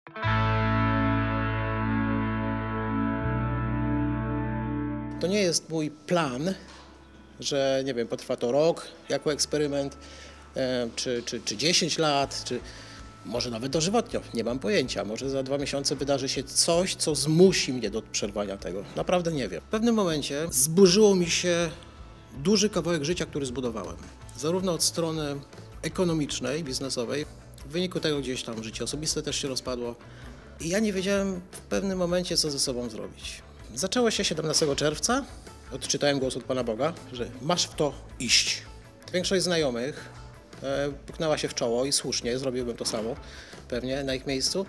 To nie jest mój plan, że nie wiem, potrwa to rok jako eksperyment, czy 10 lat, czy może nawet dożywotnio, nie mam pojęcia. Może za 2 miesiące wydarzy się coś, co zmusi mnie do przerwania tego. Naprawdę nie wiem. W pewnym momencie zburzyło mi się duży kawałek życia, który zbudowałem. Zarówno od strony ekonomicznej, biznesowej, w wyniku tego gdzieś tam życie osobiste też się rozpadło. I ja nie wiedziałem w pewnym momencie, co ze sobą zrobić. Zaczęło się 17 czerwca. Odczytałem głos od Pana Boga, że masz w to iść. Większość znajomych puknęła się w czoło i słusznie, zrobiłbym to samo pewnie na ich miejscu.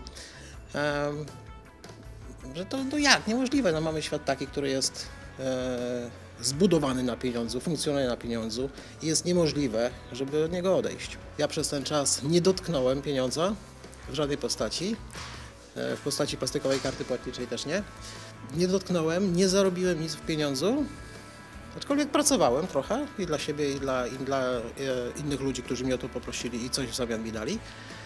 Że to jak? Niemożliwe. No, mamy świat taki, który jest zbudowany na pieniądzu, funkcjonuje na pieniądzu i jest niemożliwe, żeby od niego odejść. Ja przez ten czas nie dotknąłem pieniądza w żadnej postaci. W postaci plastikowej karty płatniczej też nie. Nie dotknąłem, nie zarobiłem nic w pieniądzu, aczkolwiek pracowałem trochę i dla siebie, i dla innych ludzi, którzy mnie o to poprosili i coś w zamian mi dali.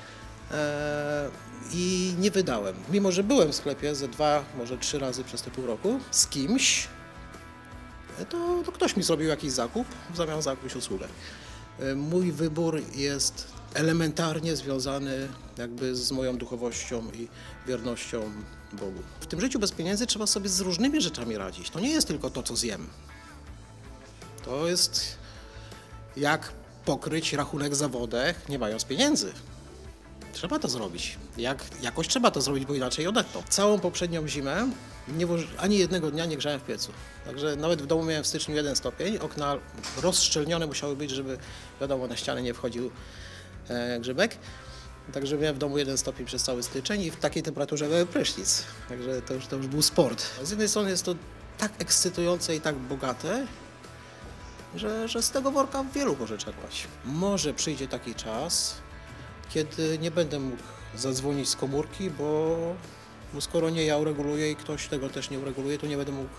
I nie wydałem. Mimo że byłem w sklepie ze 2, może 3 razy przez te pół roku z kimś, to ktoś mi zrobił jakiś zakup w zamian za jakąś usługę. Mój wybór jest elementarnie związany jakby z moją duchowością i wiernością Bogu. W tym życiu bez pieniędzy trzeba sobie z różnymi rzeczami radzić. To nie jest tylko to, co zjem. To jest jak pokryć rachunek za wodę, nie mając pieniędzy. Trzeba to zrobić. Jakoś trzeba to zrobić, bo inaczej odetną. Całą poprzednią zimę ani jednego dnia nie grzałem w piecu. Także nawet w domu miałem w styczniu 1 stopień. Okna rozszczelnione musiały być, żeby wiadomo, na ścianę nie wchodził grzybek. Także miałem w domu 1 stopień przez cały styczeń i w takiej temperaturze miałem prysznic. Także to już był sport. Z jednej strony jest to tak ekscytujące i tak bogate, że z tego worka wielu może czerpać. Może przyjdzie taki czas, kiedy nie będę mógł zadzwonić z komórki, bo skoro nie ja ureguluję i ktoś tego też nie ureguluje, to nie będę mógł,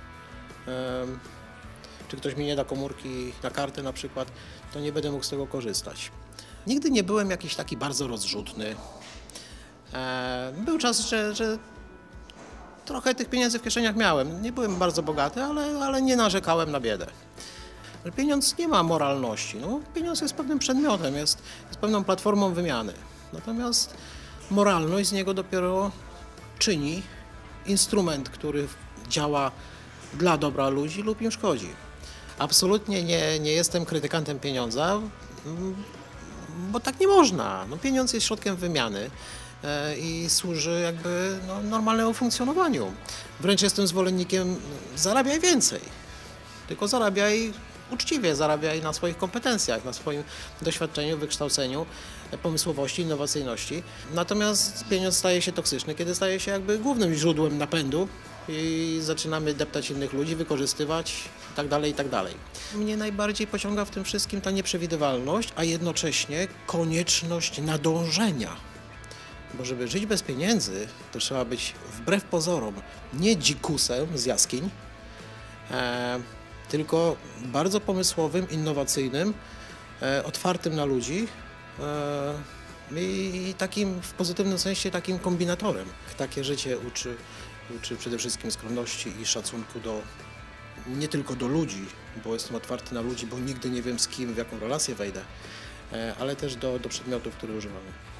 czy ktoś mi nie da komórki na kartę na przykład, to nie będę mógł z tego korzystać. Nigdy nie byłem jakiś taki bardzo rozrzutny. Był czas, że trochę tych pieniędzy w kieszeniach miałem. Nie byłem bardzo bogaty, ale nie narzekałem na biedę. Pieniądz nie ma moralności. No, pieniądz jest pewnym przedmiotem, jest pewną platformą wymiany. Natomiast moralność z niego dopiero czyni instrument, który działa dla dobra ludzi lub im szkodzi. Absolutnie nie jestem krytykantem pieniądza, bo tak nie można. No, pieniądz jest środkiem wymiany i służy jakby normalnemu funkcjonowaniu. Wręcz jestem zwolennikiem zarabiaj więcej, tylko zarabiaj uczciwie, zarabiaj na swoich kompetencjach, na swoim doświadczeniu, wykształceniu, pomysłowości, innowacyjności. Natomiast pieniądz staje się toksyczny, kiedy staje się jakby głównym źródłem napędu i zaczynamy deptać innych ludzi, wykorzystywać itd., itd. Mnie najbardziej pociąga w tym wszystkim ta nieprzewidywalność, a jednocześnie konieczność nadążenia. Bo żeby żyć bez pieniędzy, to trzeba być wbrew pozorom nie dzikusem z jaskiń, tylko bardzo pomysłowym, innowacyjnym, otwartym na ludzi i takim w pozytywnym sensie takim kombinatorem. Takie życie uczy przede wszystkim skromności i szacunku nie tylko do ludzi, bo jestem otwarty na ludzi, bo nigdy nie wiem z kim, w jaką relację wejdę, ale też do przedmiotów, które używamy.